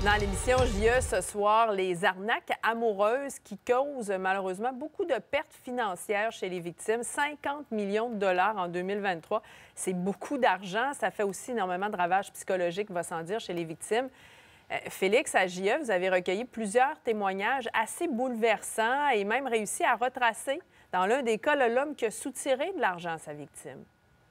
Dans l'émission JE ce soir, les arnaques amoureuses qui causent malheureusement beaucoup de pertes financières chez les victimes. 50 millions de dollars en 2023. C'est beaucoup d'argent. Ça fait aussi énormément de ravages psychologiques, va sans dire, chez les victimes. Félix, à JE, vous avez recueilli plusieurs témoignages assez bouleversants et même réussi à retracer, dans l'un des cas, l'homme qui a soutiré de l'argent à sa victime.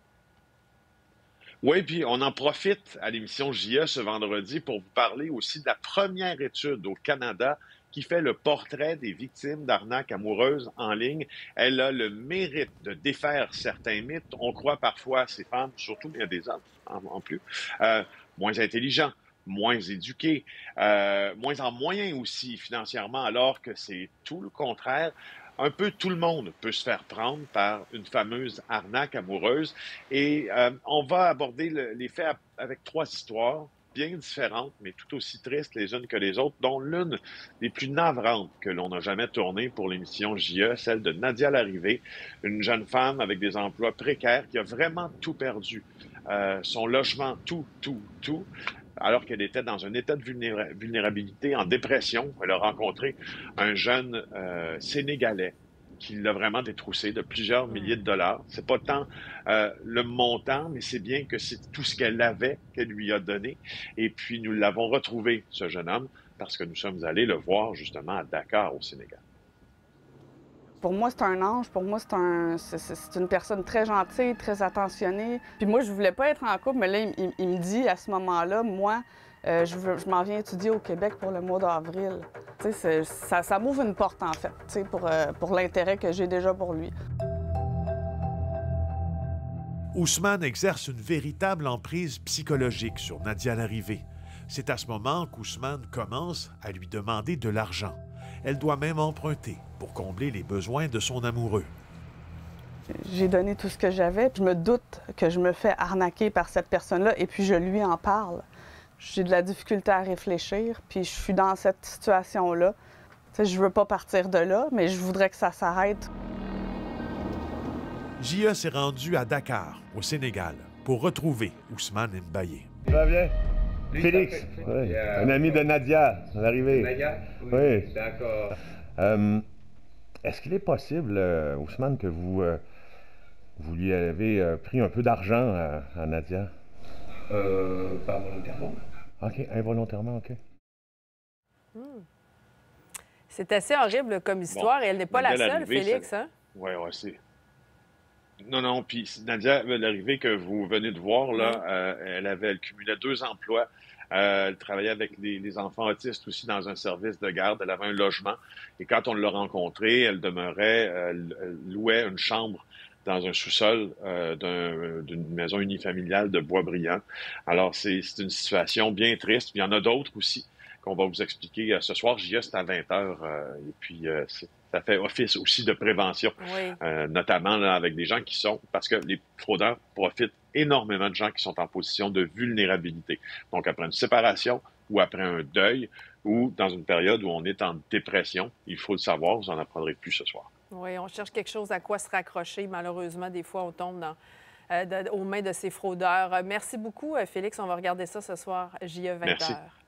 Oui, puis on en profite à l'émission JE ce vendredi pour vous parler aussi de la première étude au Canada qui fait le portrait des victimes d'arnaques amoureuses en ligne. Elle a le mérite de défaire certains mythes. On croit parfois à ces femmes, surtout il y a des hommes en plus, moins intelligents, moins éduqués, moins en moyens aussi financièrement, alors que c'est tout le contraire. Un peu tout le monde peut se faire prendre par une fameuse arnaque amoureuse. Et on va aborder les faits avec trois histoires bien différentes, mais tout aussi tristes les unes que les autres, dont l'une des plus navrantes que l'on n'a jamais tournée pour l'émission JE, celle de Nadia Larrivée, une jeune femme avec des emplois précaires qui a vraiment tout perdu. Son logement, tout, alors qu'elle était dans un état de vulnérabilité, en dépression. Elle a rencontré un jeune Sénégalais qui l'a vraiment détroussé de plusieurs milliers de dollars. C'est pas tant le montant, mais c'est bien que c'est tout ce qu'elle avait qu'elle lui a donné. Et puis, nous l'avons retrouvé, ce jeune homme, parce que nous sommes allés le voir justement à Dakar, au Sénégal. Pour moi, c'est un ange. Pour moi, c'est une personne très gentille, très attentionnée. Puis moi, je voulais pas être en couple, mais là, il me dit à ce moment-là, moi, je m'en viens étudier au Québec pour le mois d'avril. Tu sais, ça m'ouvre une porte, en fait, tu sais, pour l'intérêt que j'ai déjà pour lui. Ousmane exerce une véritable emprise psychologique sur Nadia Larrivée. C'est à ce moment qu'Ousmane commence à lui demander de l'argent. Elle doit même emprunter pour combler les besoins de son amoureux. J'ai donné tout ce que j'avais. Je me doute que je me fais arnaquer par cette personne-là et puis je lui en parle. J'ai de la difficulté à réfléchir, puis je suis dans cette situation-là. Tu sais, je veux pas partir de là, mais je voudrais que ça s'arrête. JE s'est rendu à Dakar, au Sénégal, pour retrouver Ousmane Mbaye. Ça va bien? Félix, oui. Un ami de Nadia, Larrivée. Nadia? Oui. D'accord. Est-ce qu'il est possible, Ousmane, que vous lui avez pris un peu d'argent à Nadia? Pas volontairement. OK, involontairement, OK. C'est assez horrible comme histoire et elle n'est pas la seule, Félix. Hein? Oui, c'est... Non, puis Nadia Larrivée que vous venez de voir, là, elle cumulait 2 emplois. Elle travaillait avec les enfants autistes aussi dans un service de garde. Elle avait un logement. Et quand on l'a rencontrée, elle demeurait, elle louait une chambre dans un sous-sol d'une maison unifamiliale de Boisbriand. Alors, c'est une situation bien triste. Il y en a d'autres aussi qu'on va vous expliquer ce soir. JE, c'est à 20h. Et puis, ça fait office aussi de prévention, notamment là, avec des gens qui sont... Parce que les fraudeurs profitent énormément de gens qui sont en position de vulnérabilité. Donc, après une séparation ou après un deuil ou dans une période où on est en dépression, il faut le savoir, vous en apprendrez plus ce soir. Oui, on cherche quelque chose à quoi se raccrocher. Malheureusement, des fois, on tombe aux mains de ces fraudeurs. Merci beaucoup, Félix. On va regarder ça ce soir, JE 20h. Merci.